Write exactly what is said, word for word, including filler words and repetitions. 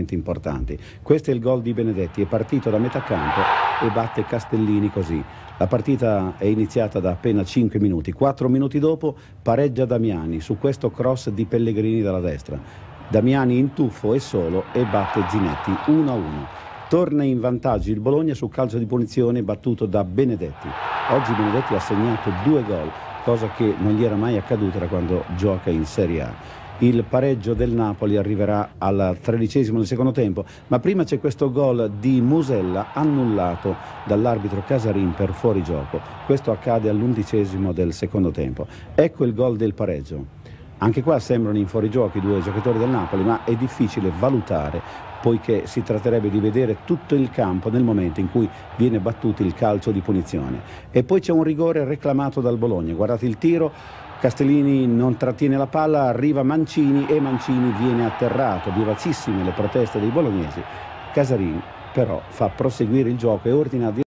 veramente importanti. Questo è il gol di Benedetti, è partito da metà campo e batte Castellini così. La partita è iniziata da appena cinque minuti, quattro minuti dopo pareggia Damiani su questo cross di Pellegrini dalla destra. Damiani in tuffo e solo e batte Zinetti uno a uno. Torna in vantaggio il Bologna su calcio di punizione battuto da Benedetti. Oggi Benedetti ha segnato due gol, cosa che non gli era mai accaduta da quando gioca in Serie A. Il pareggio del Napoli arriverà al tredicesimo del secondo tempo, ma prima c'è questo gol di Musella annullato dall'arbitro Casarin per fuorigioco. Questo accade all'undicesimo del secondo tempo. Ecco il gol del pareggio. Anche qua sembrano in fuorigioco i due giocatori del Napoli, ma è difficile valutare poiché si tratterebbe di vedere tutto il campo nel momento in cui viene battuto il calcio di punizione. E poi c'è un rigore reclamato dal Bologna. Guardate il tiro, Castellini non trattiene la palla, arriva Mancini e Mancini viene atterrato. Vivacissime le proteste dei bolognesi. Casarin però fa proseguire il gioco e ordina di